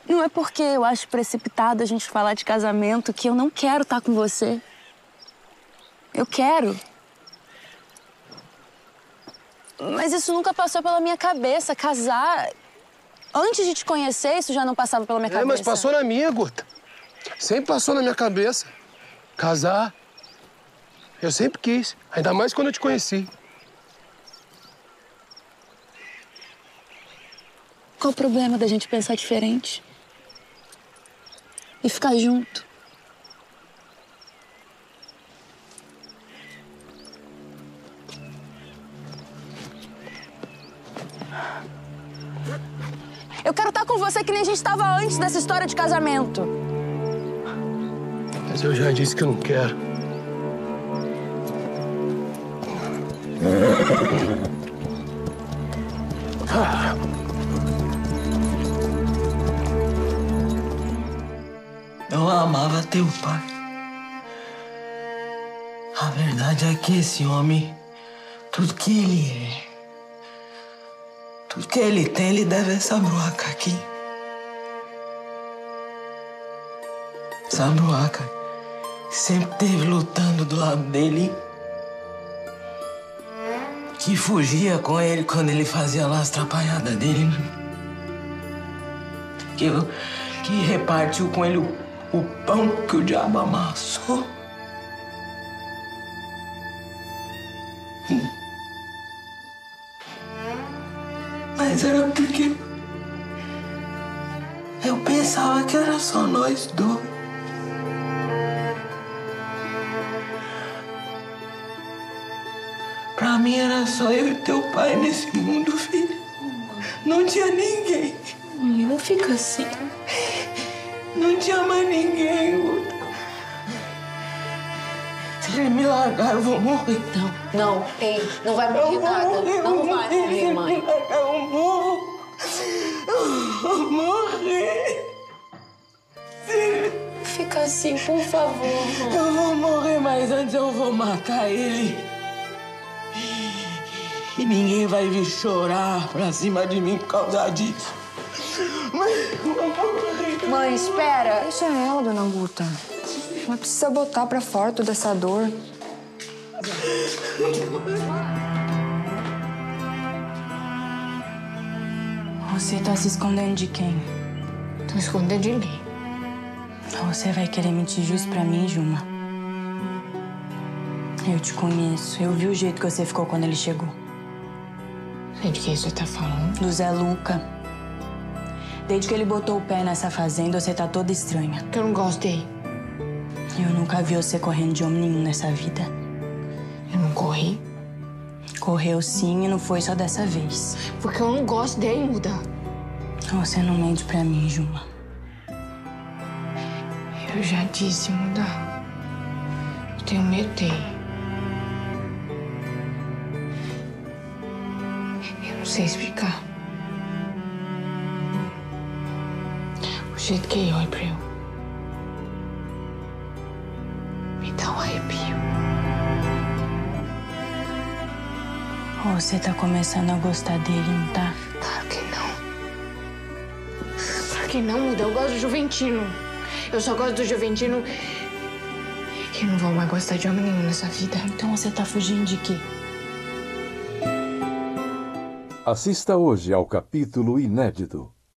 Não é porque eu acho precipitado a gente falar de casamento que eu não quero estar com você. Eu quero. Mas isso nunca passou pela minha cabeça, casar. Antes de te conhecer, isso já não passava pela minha cabeça. Mas passou na minha, Guta. Sempre passou na minha cabeça. Casar. Eu sempre quis. Ainda mais quando eu te conheci. Qual o problema da gente pensar diferente? E ficar junto? Eu quero estar com você que nem a gente estava antes dessa história de casamento. Mas eu já disse que eu não quero. Eu amava teu pai. A verdade é que esse homem, tudo que ele é, tudo que ele tem, ele deve a essa bruaca aqui. Essa bruaca que sempre esteve lutando do lado dele, que fugia com ele quando ele fazia lá as atrapalhadas dele, que repartiu com ele o pão que o diabo amassou. Mas era porque eu pensava que era só nós dois. Pra mim era só eu e teu pai nesse mundo, filho. Não tinha ninguém. Mãe, não fica assim. Não tinha mais ninguém, Guta. Se ele me largar, eu vou morrer. Não, ei, não vai morrer nada. Não vai morrer, mãe. Eu morro. Eu vou morrer. Fica assim, por favor. Eu vou morrer, mas antes eu vou matar ele. E ninguém vai vir chorar pra cima de mim por causa disso. Mãe, espera. Deixa ela, dona Guta. Ela precisa botar pra fora toda essa dor. Você tá se escondendo de quem? Tô escondendo de ninguém. Você vai querer mentir justo pra mim, Juma? Eu te conheço. Eu vi o jeito que você ficou quando ele chegou. Sei de quem você tá falando? Do Zé Luca. Desde que ele botou o pé nessa fazenda, você tá toda estranha. Que eu não gosto dele. Eu nunca vi você correndo de homem nenhum nessa vida. Eu não corri. Correu sim e não foi só dessa vez. Porque eu não gosto dele, muda. Você não mente pra mim, Juma. Eu já disse, muda. Eu tenho medo dele. Eu não sei explicar. O jeito que ele olha pra eu me dá um arrepio. Você tá começando a gostar dele, não tá? Claro que não. Claro que não, muda. Eu gosto do Juventino. Eu só gosto do Juventino que não vou mais gostar de homem nenhum nessa vida. Então você tá fugindo de quê? Assista hoje ao capítulo inédito.